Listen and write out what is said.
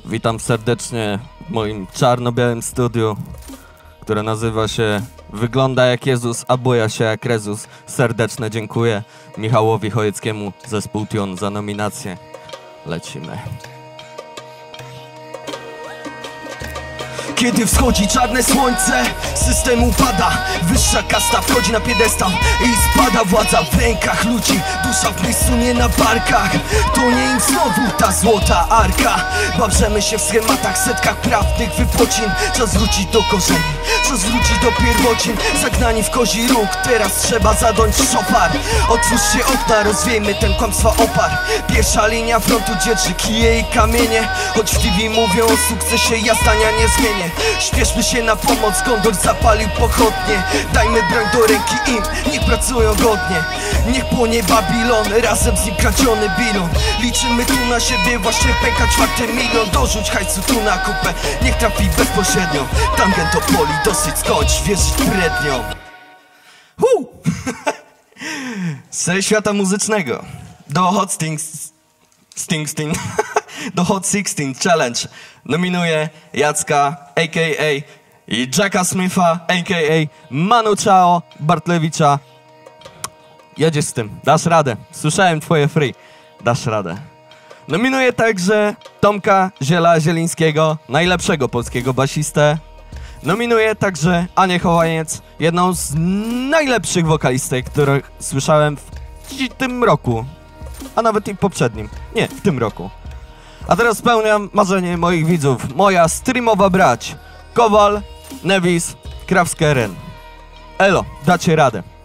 Witam serdecznie w moim czarno-białym studiu, które nazywa się Wygląda jak Jezus, a buja się jak Rezus. Serdeczne dziękuję Michałowi Chojeckiemu, zespół Tion za nominację. Lecimy. Kiedy wschodzi czarne słońce, system upada. Wyższa kasta wchodzi na piedestał i spada władza w rękach ludzi. Dusza w miejscu, nie na barkach. To nie im znowu ta złota arka. Bawrzemy się w schematach, setkach prawnych wypocin. Czas wrócić do korzeni, czas wrócić do pierwocin. Zagnani w kozi róg, teraz trzeba zadąć szopar. Otwórzcie okna, rozwiejmy ten kłamstwa opar. Pierwsza linia frontu dzierży kije i kamienie. Choć w TV mówią o sukcesie, ja zdania nie zmienię. Śpieszmy się na pomoc, Gondor zapalił pochodnie. Dajmy broń do ręki im, niech pracują godnie. Niech płonie Babilon, razem z nim kradziony bilon. Liczymy tu na siebie, właśnie pęka 4 milion. Dorzuć hajsu tu na kupę, niech trafi bezpośrednio. Tangent to poli, dosyć skończ, wierzyć brednią. Z świata muzycznego do Hot Sting do Hot 16 Challenge nominuję Jacka, a.k.a. i Jacka Smitha, a.k.a. Manu Chao Bartlewicza. Jedziesz z tym, dasz radę. Słyszałem twoje free, dasz radę. Nominuję także Tomka Zielińskiego, najlepszego polskiego basistę. Nominuję także Anię Chowaniec, jedną z najlepszych wokalistek, których słyszałem w tym roku, a nawet i w poprzednim. Nie, w tym roku. A teraz spełniam marzenie moich widzów. Moja streamowa brać. Kowal, Nevis, Krawskeren. Elo, dacie radę.